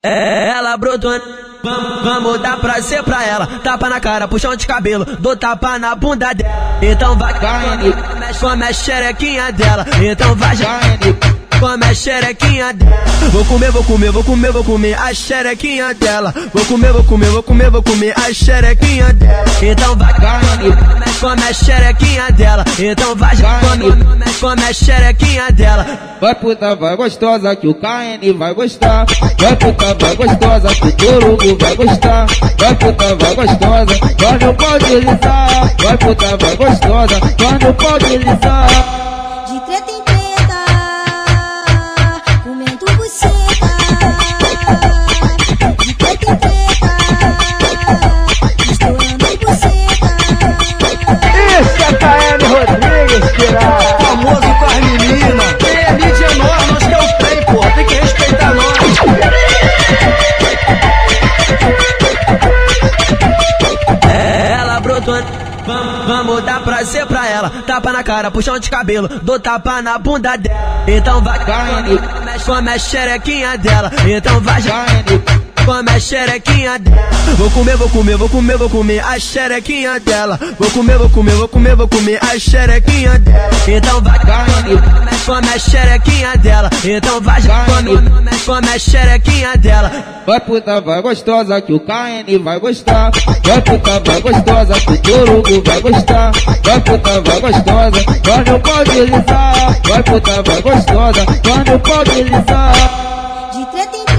Ela brotou, vamos dar prazer pra ela. Tapa na cara, puxão de cabelo, dou tapa na bunda dela. Então vai, come a xerequinha dela. Então vai, come a xerequinha dela. Vou comer a xerequinha dela. Vou comer a xerequinha dela. Então vai, come a xerequinha dela. Então vai, come a xerequinha dela. Vai puta, vai gostosa que o KN vai gostar. Vai puta, vai gostosa que o Torugo vai gostar. Vai puta, vai gostosa, quando pode deslizar. Vai puta, vai gostosa, quando pode deslizar. De treta em treta, comendo buceta. De treta em treta, estourando buceta. Esse é KN Rodrigues, tirado. Famoso com as meninas. Tem a mídia nós que é o trem, pô. Tem que respeitar nós. Ela brotou, vamos dar prazer pra ela. Tapa na cara, puxão de cabelo, dou tapa na bunda dela. Então vai, come a xerequinha dela. Então vai, come a xerequinha dela. Vou comer a xerequinha dela. Vou comer a xerequinha dela. Então vai, come a xerequinha dela. Então vai, come a xerequinha dela. Vai puta, vai gostosa que o KN vai gostar. Vai puta, vai gostosa que o Torugo vai gostar. Vai puta, vai gostosa, quando pode deslizar. Vai puta, vai gostosa, quando pode deslizar. De treta em